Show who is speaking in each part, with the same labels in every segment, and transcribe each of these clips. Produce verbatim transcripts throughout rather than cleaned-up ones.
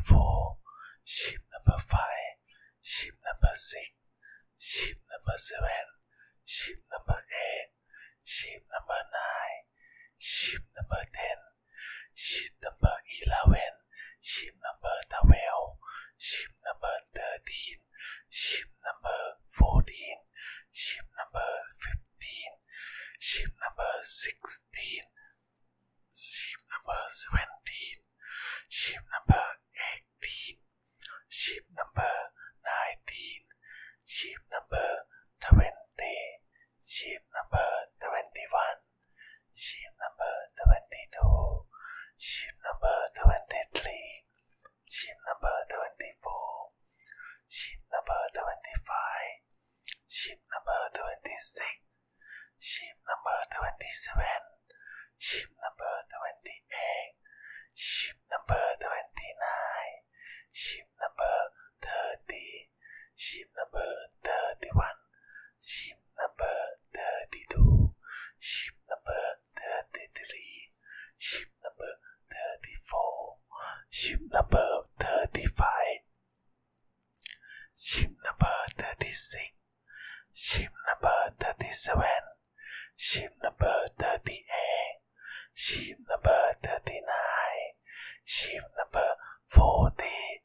Speaker 1: four, ship number five, ship number six, ship number seven, ship number eight, ship number nine, ship number ten, ship number eleven, ship number twelve, ship number thirteen, ship number fourteen, ship number fifteen, ship number sixteen, ship number seventeen, ship number eighteen, ship number nineteen, ship number twenty, ship number twenty-one, ship number twenty-two, ship number twenty-three, ship number twenty-four, ship number twenty-five, ship number twenty-six, ship number twenty-seven, ship number twenty-eight, ship number twenty-nine, ship number thirty, ship number thirty-one, ship number thirty-two, ship number thirty-three, ship number thirty-four, ship number thirty-five, ship number thirty-six, ship number thirty-seven, ship number thirty-eight, ship number thirty-nine, ship number forty,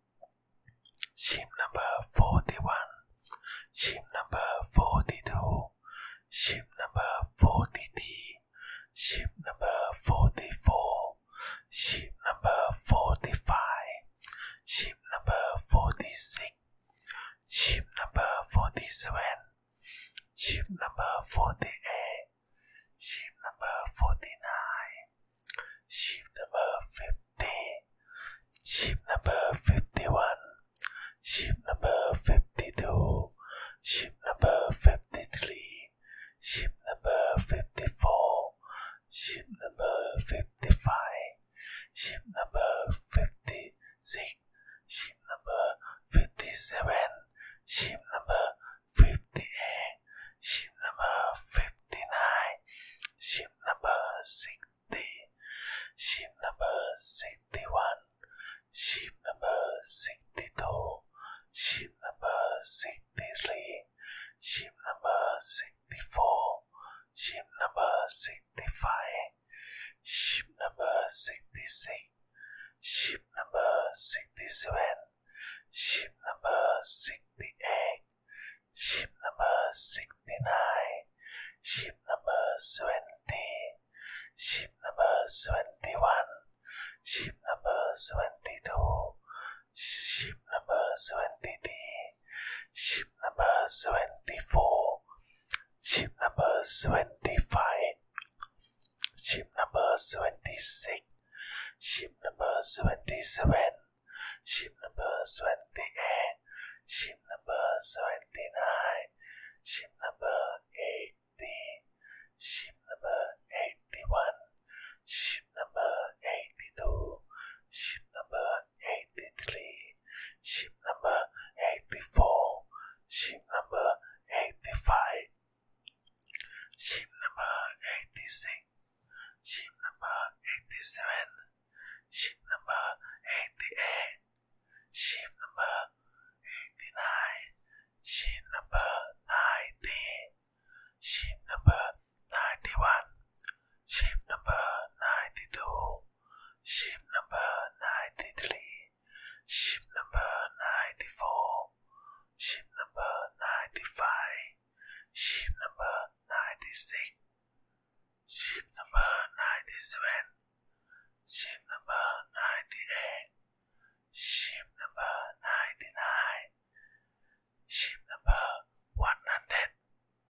Speaker 1: ship number forty-one, ship number forty-two, ship number forty-three, ship number forty-four, ship number forty-five, ship number forty-six, ship number forty-seven, ship number forty-eight, ship number forty-nine, ship number fifty, ship number fifty-one, ship number fifty-two, ship number fifty-three, ship number fifty-four, ship number fifty-five, ship number fifty-six, ship number fifty-seven, ship number fifty-eight, ship number fifty-nine, ship number sixty, ship number sixty-one, ship number sixty-two, ship number sixty-three, ship number sixty-four, ship number sixty-five, ship number sixty-six, ship number sixty-seven, ship number sixty-eight, ship number sixty-nine, ship number seventy, ship number seventy-one, ship number seventy-two, ship number seventy-three, ship number seventy-four, ship number seventy-five, ship number seventy-six, ship number seventy-seven, ship number seventy-eight, ship number seventy-nine, ship number eighty, ship